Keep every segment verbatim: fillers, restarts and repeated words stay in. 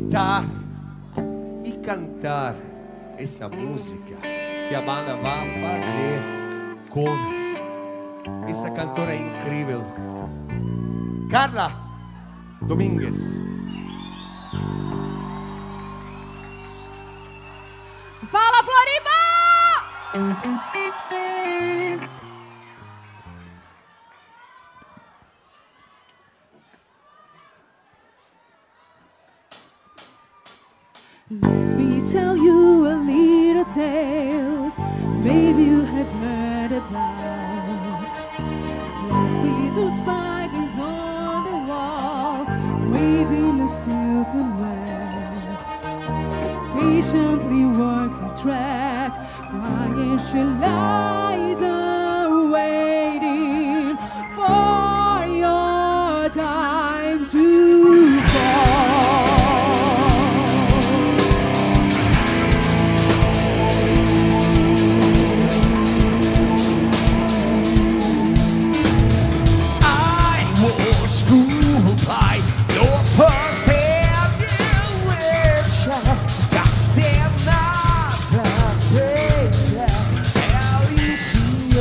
escutar e cantar essa música que a banda vai fazer com essa cantora incrível, Carla Domingues. Fala, Floripa! Let me tell you a little tale, maybe you have heard about black widow spiders on the wall, waving a silken web. Patiently works a trap, crying she lies waiting for your time to fall. Fooled by your perseveration, just another day. How easy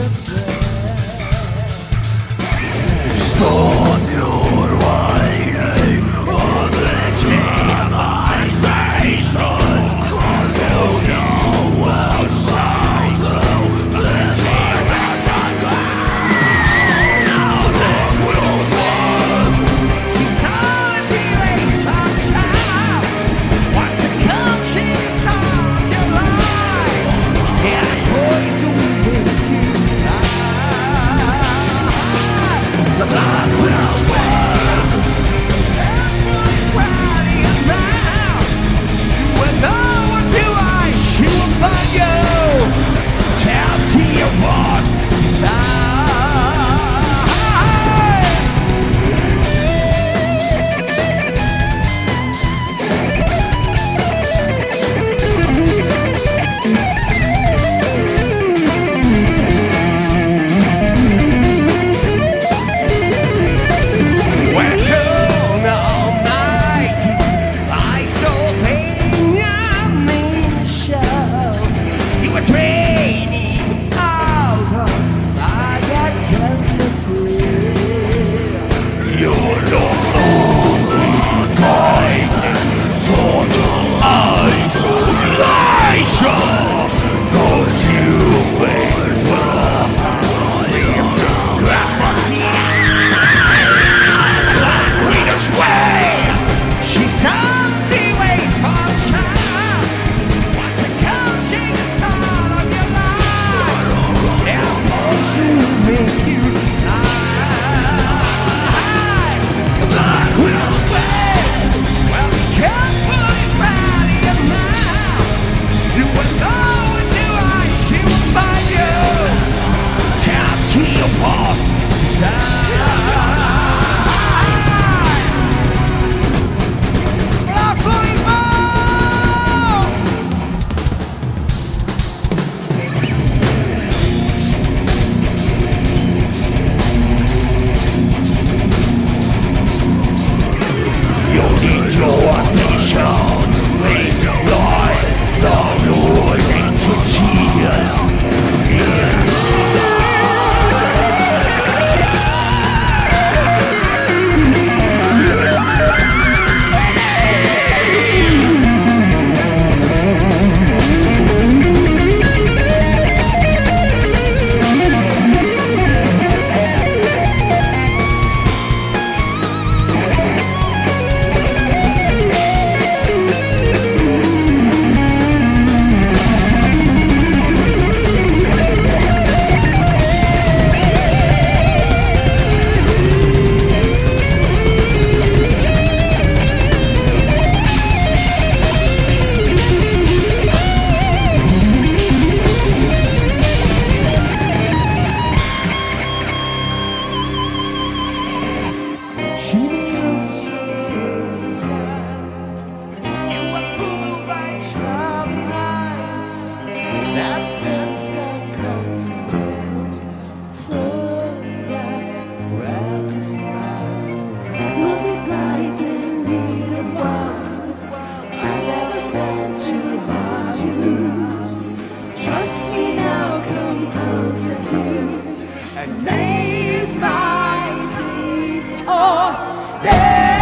And days, my days, oh, yeah.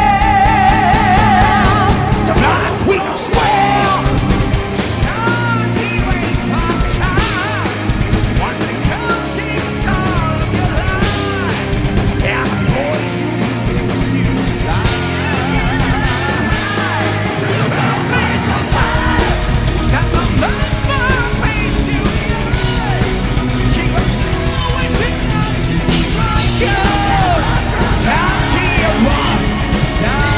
tonight we'll swell. Somebody waits for time. Once it comes, it's all of your life. And I'm going to give you life. Got face on fire. Got my mind for face you good. Keep on wishing just like you. Out here one time.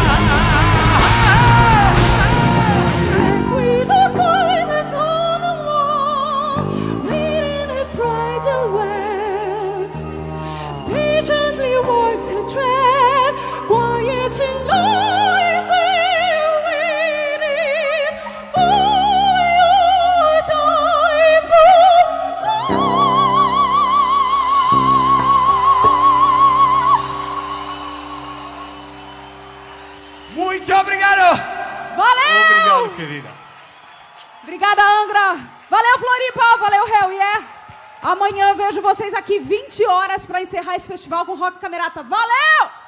Tranquilos spiders on the wall, waiting a fragile web. Patiently works her tread, quiet she lies there waiting for your time to fall. Muito obrigado. Valeu! Obrigado, querida. Obrigada, Angra. Valeu, Floripa. Valeu, Hell Yeah. Amanhã eu vejo vocês aqui vinte horas para encerrar esse festival com Rock Camerata. Valeu!